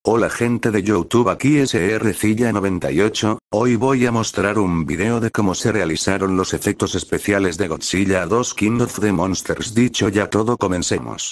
Hola gente de YouTube, aquí SRCilla98, hoy voy a mostrar un video de cómo se realizaron los efectos especiales de Godzilla 2 King of the Monsters. Dicho ya todo, comencemos.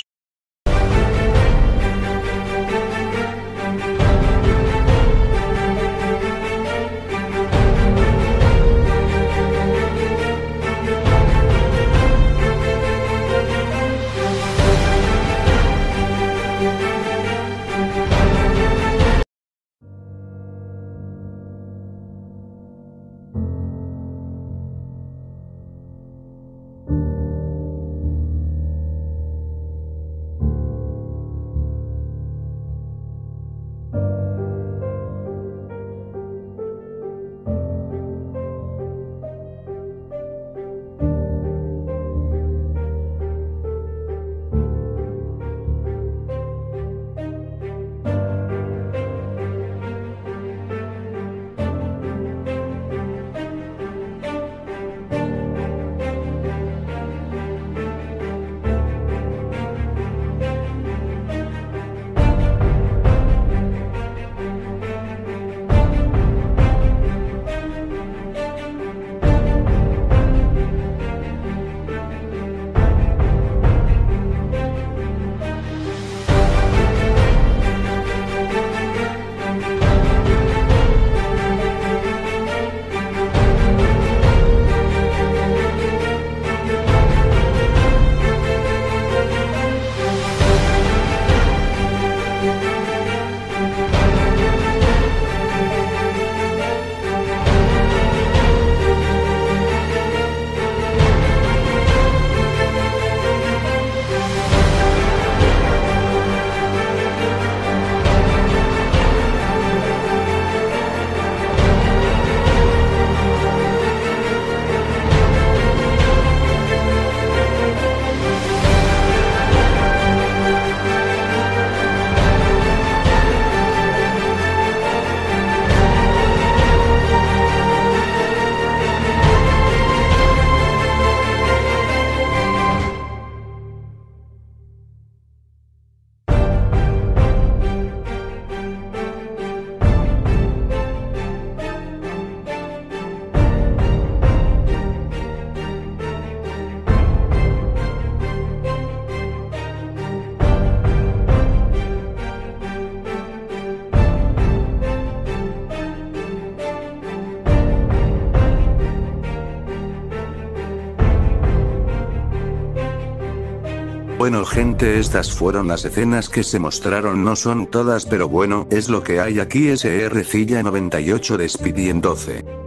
Bueno gente, estas fueron las escenas que se mostraron, no son todas pero bueno, es lo que hay. Aquí SRCilla98 de Speedy en 12.